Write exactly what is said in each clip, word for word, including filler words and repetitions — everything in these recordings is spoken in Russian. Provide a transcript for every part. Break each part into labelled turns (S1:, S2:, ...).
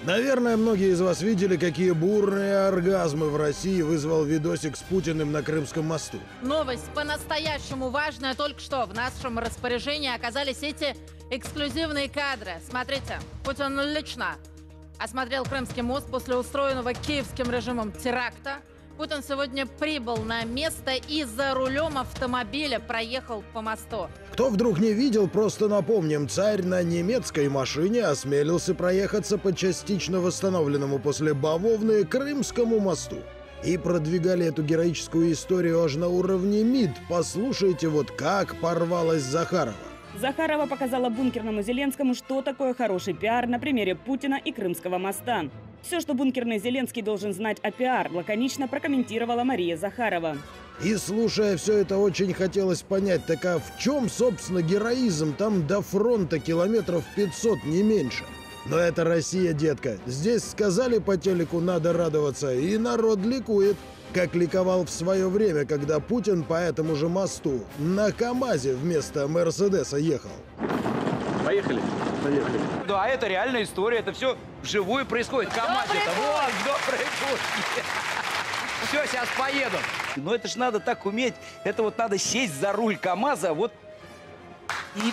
S1: Наверное, многие из вас видели, какие бурные оргазмы в России вызвал видосик с Путиным на Крымском мосту.
S2: Новость по-настоящему важная. Только что в нашем распоряжении оказались эти эксклюзивные кадры. Смотрите, Путин лично осмотрел Крымский мост после устроенного киевским режимом теракта. Путин сегодня прибыл на место и за рулем автомобиля проехал по мосту.
S1: Кто вдруг не видел, просто напомним, царь на немецкой машине осмелился проехаться по частично восстановленному после бавовны Крымскому мосту. И продвигали эту героическую историю аж на уровне МИД. Послушайте, вот как порвалась Захарова.
S3: Захарова показала бункерному Зеленскому, что такое хороший пиар на примере Путина и Крымского моста. Все, что бункерный Зеленский должен знать о пиар, лаконично прокомментировала Мария Захарова.
S1: И слушая все это, очень хотелось понять, так а в чем, собственно, героизм? Там до фронта километров пятьсот, не меньше. Но это Россия, детка. Здесь сказали по телеку «надо радоваться», и народ ликует. Как ликовал в свое время, когда Путин по этому же мосту на КамАЗе вместо Мерседеса ехал.
S4: Поехали. Поехали. Да, это реальная история, это все вживую происходит. КамАЗ это, вот, добрый путь. Все, сейчас поеду. Но это ж надо так уметь, это вот надо сесть за руль КамАЗа, вот и...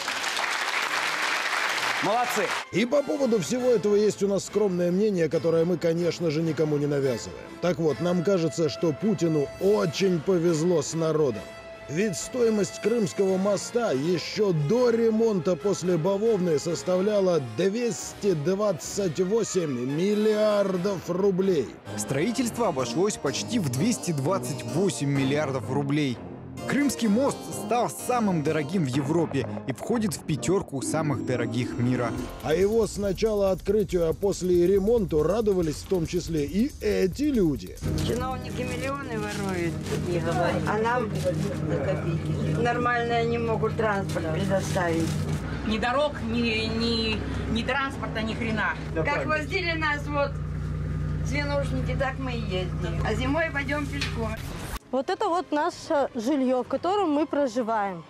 S4: Молодцы.
S1: И по поводу всего этого есть у нас скромное мнение, которое мы, конечно же, никому не навязываем. Так вот, нам кажется, что Путину очень повезло с народом. Ведь стоимость Крымского моста еще до ремонта после бавовны составляла двести двадцать восемь миллиардов рублей.
S5: Строительство обошлось почти в двести двадцать восемь миллиардов рублей. Крымский мост стал самым дорогим в Европе и входит в пятерку самых дорогих мира.
S1: А его с начала открытию, а после ремонту радовались в том числе и эти люди.
S6: Чиновники миллионы воруют, не говорят, а нам за копейки. Нормально не могут транспорт предоставить.
S7: Ни дорог, ни, ни, ни транспорта, ни хрена.
S6: Да, как правильно. Возили нас вот свинушники, так мы и ездим. А зимой пойдем пешком.
S8: Вот это вот наше жилье, в котором мы проживаем.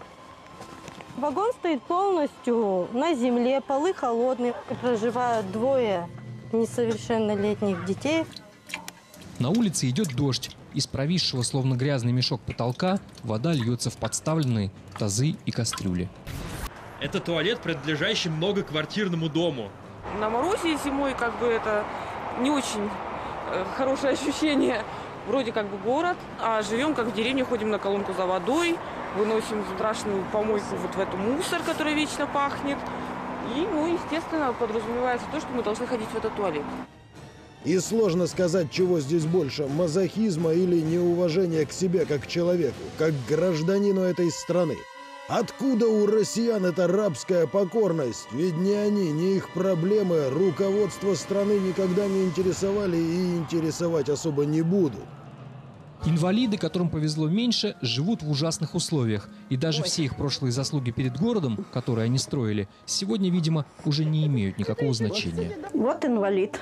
S8: Вагон стоит полностью на земле, полы холодные. Проживают двое несовершеннолетних детей.
S9: На улице идет дождь. Из провисшего, словно грязный мешок потолка, вода льется в подставленные тазы и кастрюли.
S10: Это туалет, принадлежащий многоквартирному дому.
S11: На морозе зимой как бы это не очень э, хорошее ощущение. Вроде как бы город, а живем как в деревне, ходим на колонку за водой, выносим страшную помойку вот в эту мусор, который вечно пахнет. И, ну, естественно, подразумевается то, что мы должны ходить в этот туалет.
S1: И сложно сказать, чего здесь больше – мазохизма или неуважения к себе как к человеку, как к гражданину этой страны. Откуда у россиян эта рабская покорность? Ведь ни они, ни их проблемы руководство страны никогда не интересовали и интересовать особо не будут.
S9: Инвалиды, которым повезло меньше, живут в ужасных условиях. И даже все их прошлые заслуги перед городом, которые они строили, сегодня, видимо, уже не имеют никакого значения.
S6: Вот инвалид.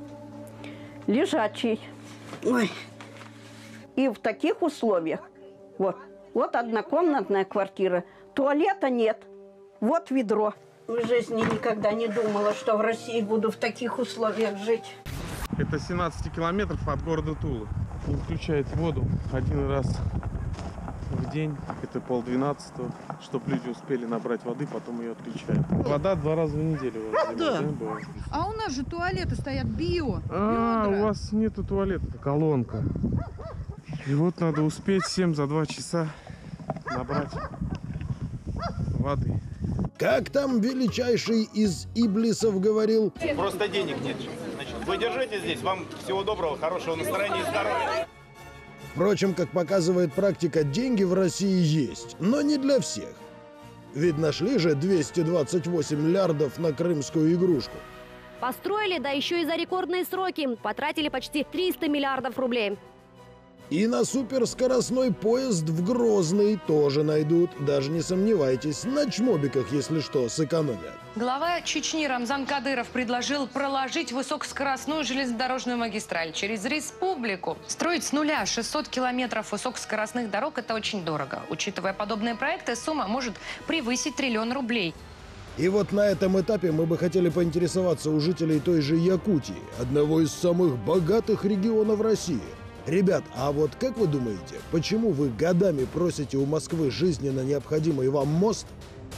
S6: Лежачий. Ой. И в таких условиях. Вот. Вот однокомнатная квартира. Туалета нет. Вот ведро. В жизни никогда не думала, что в России буду в таких условиях жить.
S12: Это семнадцать километров от города Тула. Он включает воду один раз в день. Это полдвенадцатого, чтобы люди успели набрать воды, потом ее отключают. Вода два раза в неделю.
S13: Да. А у нас же туалеты стоят био.
S12: А, у вас нету туалета, колонка. И вот надо успеть всем за два часа набрать воды.
S1: Как там величайший из иблисов говорил?
S14: Просто денег нет. Значит, вы держите здесь. Вам всего доброго, хорошего настроения и здоровья.
S1: Впрочем, как показывает практика, деньги в России есть, но не для всех. Ведь нашли же двести двадцать восемь миллиардов на крымскую игрушку.
S15: Построили, да еще и за рекордные сроки. Потратили почти триста миллиардов рублей.
S1: И на суперскоростной поезд в Грозный тоже найдут. Даже не сомневайтесь, на чмобиках, если что, сэкономят.
S16: Глава Чечни Рамзан Кадыров предложил проложить высокоскоростную железнодорожную магистраль через республику. Строить с нуля шестьсот километров высокоскоростных дорог – это очень дорого. Учитывая подобные проекты, сумма может превысить триллион рублей.
S1: И вот на этом этапе мы бы хотели поинтересоваться у жителей той же Якутии, одного из самых богатых регионов России. Ребят, а вот как вы думаете, почему вы годами просите у Москвы жизненно необходимый вам мост?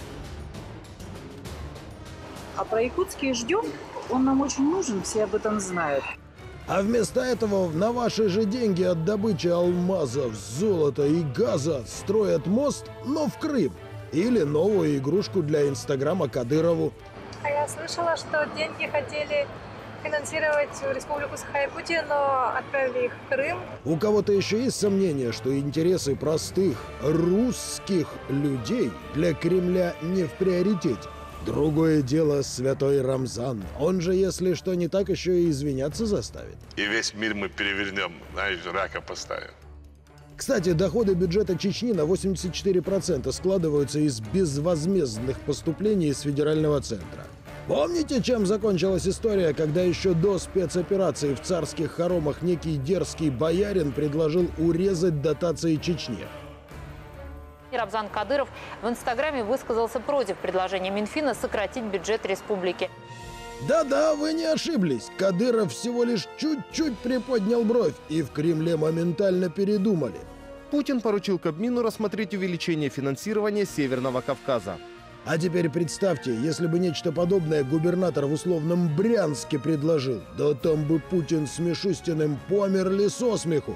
S17: А про Якутский ждем, он нам очень нужен, все об этом знают.
S1: А вместо этого на ваши же деньги от добычи алмазов, золота и газа строят мост, но в Крым. Или новую игрушку для Инстаграма Кадырову.
S18: А я слышала, что деньги хотели финансировать Республику Саха-Якутия, но отправили их в Крым.
S1: У кого-то еще есть сомнения, что интересы простых русских людей для Кремля не в приоритете? Другое дело святой Рамзан. Он же, если что не так, еще и извиняться заставит.
S19: И весь мир мы перевернем, знаешь, рака поставим.
S1: Кстати, доходы бюджета Чечни на восемьдесят четыре процента складываются из безвозмездных поступлений из федерального центра. Помните, чем закончилась история, когда еще до спецоперации в царских хоромах некий дерзкий боярин предложил урезать дотации Чечне?
S20: Рамзан Кадыров в Инстаграме высказался против предложения Минфина сократить бюджет республики.
S1: Да-да, вы не ошиблись. Кадыров всего лишь чуть-чуть приподнял бровь, и в Кремле моментально передумали.
S21: Путин поручил Кабмину рассмотреть увеличение финансирования Северного Кавказа.
S1: А теперь представьте, если бы нечто подобное губернатор в условном Брянске предложил, да там бы Путин с Мишустиным померли со смеху.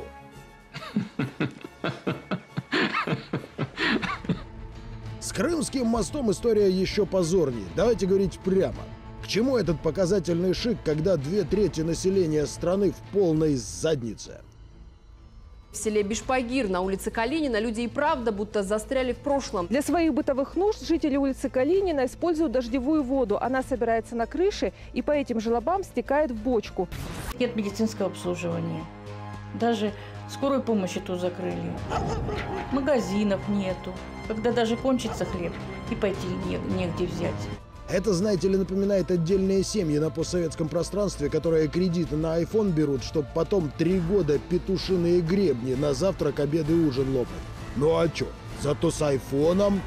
S1: С Крымским мостом история еще позорнее. Давайте говорить прямо. К чему этот показательный шик, когда две трети населения страны в полной заднице?
S22: В селе Бишпагир на улице Калинина люди и правда будто застряли в прошлом.
S23: Для своих бытовых нужд жители улицы Калинина используют дождевую воду. Она собирается на крыше и по этим желобам стекает в бочку.
S24: Нет медицинского обслуживания. Даже скорую помощь эту закрыли. Магазинов нету. Когда даже кончится хлеб, и пойти не, негде взять.
S1: Это, знаете ли, напоминает отдельные семьи на постсоветском пространстве, которые кредиты на айфон берут, чтобы потом три года петушиные гребни на завтрак, обед и ужин лопать. Ну а чё? Зато с айфоном...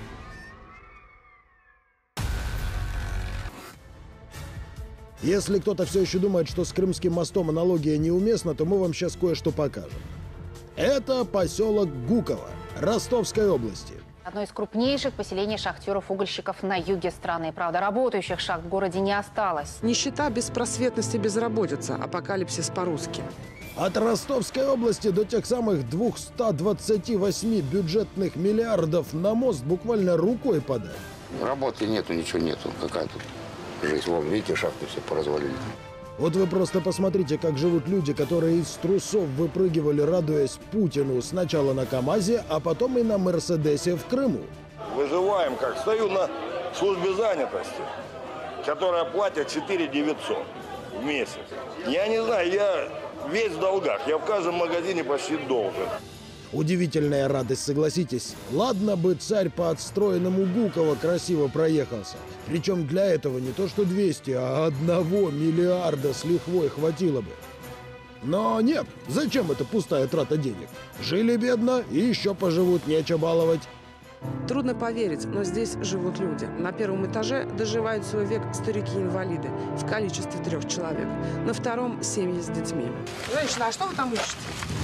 S1: Если кто-то все еще думает, что с Крымским мостом аналогия неуместна, то мы вам сейчас кое-что покажем. Это поселок Гуково Ростовской области.
S20: Одно из крупнейших поселений шахтеров-угольщиков на юге страны. Правда, работающих шахт в городе не осталось.
S11: Нищета, беспросветность и безработица. Апокалипсис по-русски.
S1: От Ростовской области до тех самых двухсот двадцати восьми бюджетных миллиардов на мост буквально рукой подать.
S25: Работы нету, ничего нету. Какая тут жизнь? Вон, видите, шахты все поразвалили.
S1: Вот вы просто посмотрите, как живут люди, которые из трусов выпрыгивали, радуясь Путину, сначала на КамАЗе, а потом и на Мерседесе в Крыму.
S26: Выживаем, как стою на службе занятости, которая платит четыре тысячи девятьсот в месяц. Я не знаю, я весь в долгах, я в каждом магазине почти должен.
S1: Удивительная радость, согласитесь. Ладно бы царь по отстроенному Гуково красиво проехался. Причем для этого не то что двести, а одного миллиарда с лихвой хватило бы. Но нет, зачем эта пустая трата денег? Жили бедно и еще поживут, нечего баловать.
S11: Трудно поверить, но здесь живут люди. На первом этаже доживают свой век старики-инвалиды в количестве трех человек. На втором – семьи с детьми. Женщина, а что вы там ищете?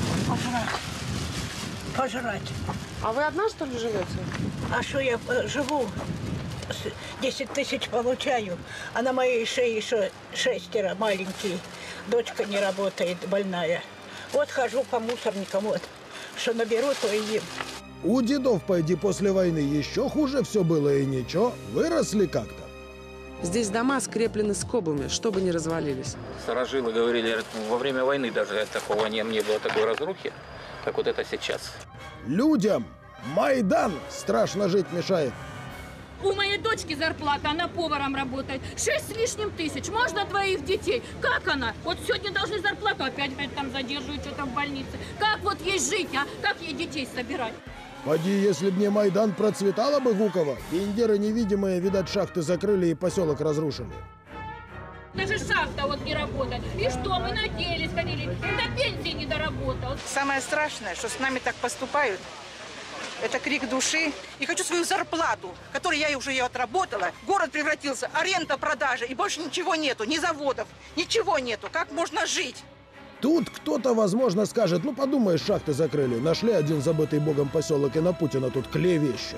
S27: Пожрать.
S11: А вы одна, что ли, живете?
S27: А что я живу? десять тысяч получаю, а на моей шее еще шестеро маленькие. Дочка не работает, больная. Вот хожу по мусорникам, вот. Что наберу, то и ем.
S1: У дедов, пойди, после войны еще хуже все было и ничего. Выросли как-то.
S11: Здесь дома скреплены скобами, чтобы не развалились.
S28: Старожилы говорили, во время войны даже такого не, не было такой разрухи, как вот это сейчас.
S1: Людям Майдан страшно жить мешает.
S29: У моей дочки зарплата, она поваром работает. Шесть с лишним тысяч. Можно двоих детей. Как она? Вот сегодня должны зарплату опять, опять там задерживают что-то в больнице. Как вот ей жить, а? Как ей детей собирать?
S1: Поди, если б не Майдан, процветала бы Гуково. Индеры невидимые, видать, шахты закрыли и поселок разрушили.
S29: Даже шахта вот не работает. И что, мы надеялись, ходили, и до пенсии не доработал.
S17: Самое страшное, что с нами так поступают.
S2: Это крик души. И хочу свою зарплату, которую я уже ее отработала. Город превратился, аренда, продажа, и больше ничего нету, ни заводов, ничего нету. Как можно жить?
S1: Тут кто-то, возможно, скажет, ну подумаешь, шахты закрыли, нашли один забытый богом поселок и на Путина тут клевещет.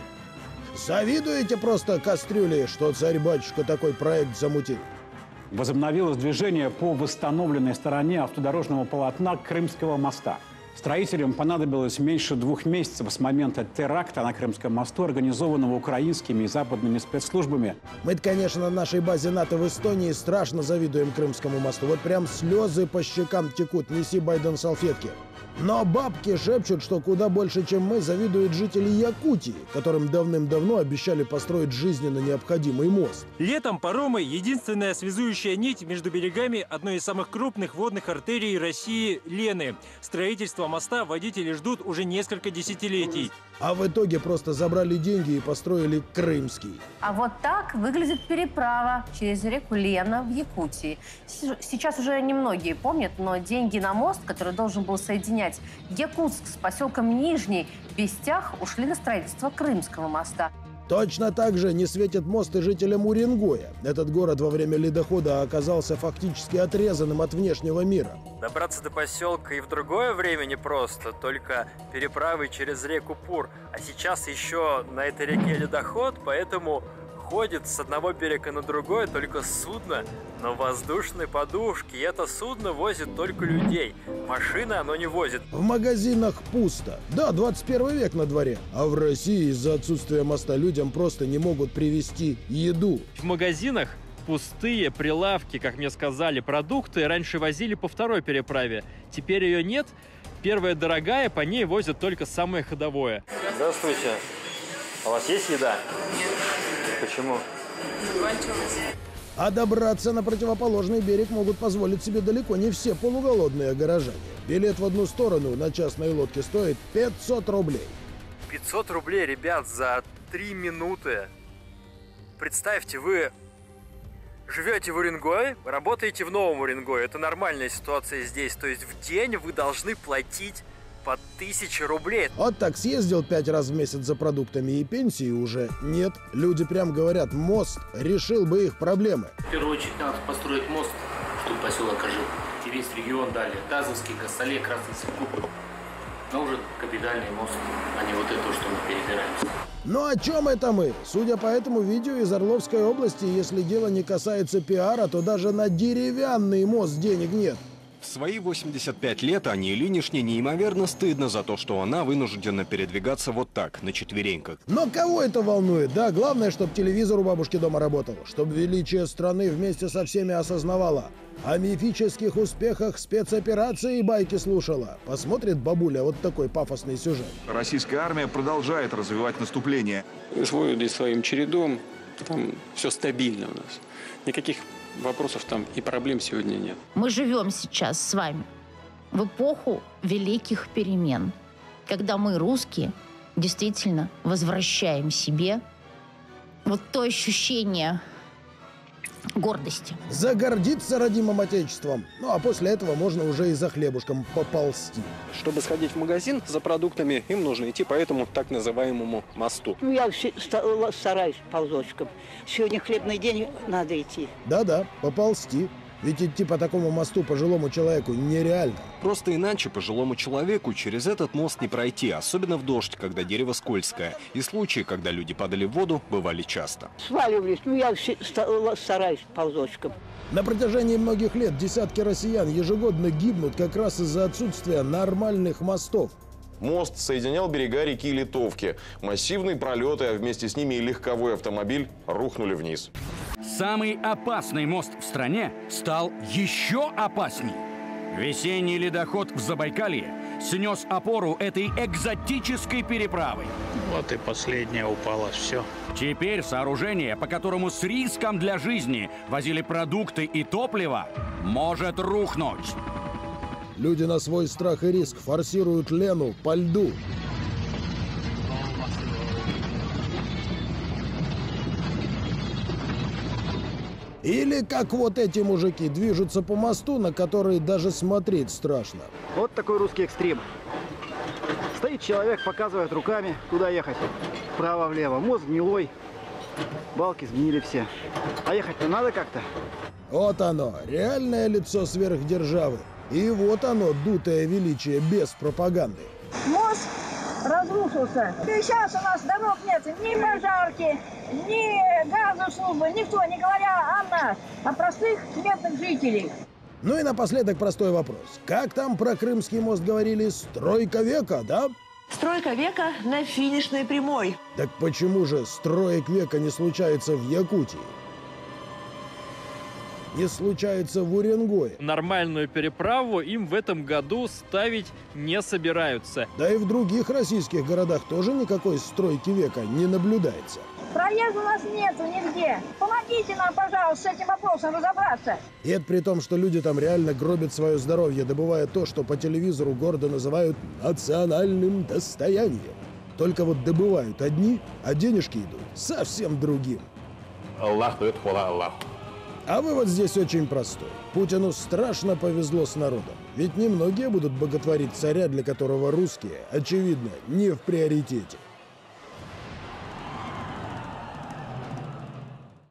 S1: Завидуете просто кастрюле, что царь-батюшка такой проект замутил?
S3: Возобновилось движение по восстановленной стороне автодорожного полотна Крымского моста. Строителям понадобилось меньше двух месяцев с момента теракта на Крымском мосту, организованного украинскими и западными спецслужбами.
S1: Мы-то, конечно, на нашей базе НАТО в Эстонии страшно завидуем Крымскому мосту. Вот прям слезы по щекам текут. Неси, Байден, салфетки. Но бабки шепчут, что куда больше, чем мы, завидуют жители Якутии, которым давным-давно обещали построить жизненно необходимый мост.
S4: Летом паромы – единственная связующая нить между берегами одной из самых крупных водных артерий России – Лены. Строительство моста водители ждут уже несколько десятилетий.
S1: А в итоге просто забрали деньги и построили Крымский.
S5: А вот так выглядит переправа через реку Лена в Якутии. Сейчас уже немногие помнят, но деньги на мост, который должен был соединять Якутск с поселком Нижний Бестях, ушли на строительство Крымского моста.
S1: Точно так же не светит мост и жителям Уренгоя. Этот город во время ледохода оказался фактически отрезанным от внешнего мира.
S6: Добраться до поселка и в другое время непросто, только переправой через реку Пур. А сейчас еще на этой реке ледоход, поэтому ходит с одного берега на другой только судно на воздушной подушке. И это судно возит только людей. Машины оно не возит.
S1: В магазинах пусто. Да, двадцать первый век на дворе. А в России из-за отсутствия моста людям просто не могут привезти еду.
S4: В магазинах пустые прилавки, как мне сказали. Продукты раньше возили по второй переправе. Теперь ее нет. Первая дорогая, по ней возят только самое ходовое.
S6: Здравствуйте. А у вас есть еда?
S5: Нет.
S6: Почему?
S1: А добраться на противоположный берег могут позволить себе далеко не все полуголодные горожане. Билет в одну сторону на частной лодке стоит пятьсот рублей.
S6: пятьсот рублей, ребят, за три минуты. Представьте, вы живете в Уренгое, работаете в Новом Уренгое. Это нормальная ситуация здесь. То есть в день вы должны платить по тысяче рублей.
S1: Вот так съездил пять раз в месяц за продуктами, и пенсии уже нет. Люди прям говорят, мост решил бы их проблемы.
S7: В первую очередь надо построить мост, чтобы поселок ожил. И весь регион дали. Тазовский, Косоле, Красный Севкуп. Но уже капитальный мост, а не вот это, что мы перебираемся.
S1: Ну о чем это мы? Судя по этому видео из Орловской области, если дело не касается пиара, то даже на деревянный мост денег нет.
S8: В свои восемьдесят пять лет Анне Ильиничне неимоверно стыдно за то, что она вынуждена передвигаться вот так, на четвереньках.
S1: Но кого это волнует? Да, главное, чтобы телевизор у бабушки дома работал, чтобы величие страны вместе со всеми осознавала. О мифических успехах спецоперации и байки слушала. Посмотрит бабуля вот такой пафосный сюжет.
S9: Российская армия продолжает развивать наступление.
S10: Свой своим чередом, там все стабильно у нас. Никаких вопросов там и проблем сегодня нет.
S30: Мы живем сейчас с вами в эпоху великих перемен, когда мы, русские, действительно возвращаем себе вот то ощущение гордости.
S1: Загордиться родимым отечеством. Ну а после этого можно уже и за хлебушком поползти.
S10: Чтобы сходить в магазин за продуктами, им нужно идти по этому так называемому мосту.
S27: Ну, я стараюсь ползочком. Сегодня хлебный день, надо идти.
S1: Да-да, поползти. Ведь идти по такому мосту пожилому человеку нереально.
S8: Просто иначе пожилому человеку через этот мост не пройти, особенно в дождь, когда дерево скользкое. И случаи, когда люди падали в воду, бывали часто.
S27: Сваливались, ну я стараюсь ползочком.
S1: На протяжении многих лет десятки россиян ежегодно гибнут как раз из-за отсутствия нормальных мостов.
S31: Мост соединял берега реки Литовки. Массивные пролеты, а вместе с ними и легковой автомобиль рухнули вниз.
S32: Самый опасный мост в стране стал еще опасней. Весенний ледоход в Забайкалье снес опору этой экзотической переправы.
S10: Вот и последняя упала, все.
S32: Теперь сооружение, по которому с риском для жизни возили продукты и топливо, может рухнуть.
S1: Люди на свой страх и риск форсируют Лену по льду. Или как вот эти мужики движутся по мосту, на который даже смотреть страшно.
S33: Вот такой русский экстрим.
S12: Стоит человек, показывает руками, куда ехать. Вправо-влево. Мост гнилой. Балки сгнили все. А ехать-то надо как-то.
S1: Вот оно, реальное лицо сверхдержавы. И вот оно, дутое величие без пропаганды.
S13: Мост разрушился. И сейчас у нас дорог нет ни пожарки, ни газослужбы, никто, не говоря о нас, о простых смертных жителей.
S1: Ну и напоследок простой вопрос. Как там про Крымский мост говорили? Стройка века, да?
S14: Стройка века на финишной прямой.
S1: Так почему же строек века не случается в Якутии? Не случается в Уренгое?
S4: Нормальную переправу им в этом году ставить не собираются.
S1: Да и в других российских городах тоже никакой стройки века не наблюдается.
S13: Проезда у нас нету нигде. Помогите нам, пожалуйста, с этим вопросом разобраться.
S1: И это при том, что люди там реально гробят свое здоровье, добывая то, что по телевизору гордо называют национальным достоянием. Только вот добывают одни, а денежки идут совсем другим.
S15: Аллах дает, хвала Аллаху.
S1: А вывод здесь очень простой. Путину страшно повезло с народом. Ведь немногие будут боготворить царя, для которого русские, очевидно, не в приоритете.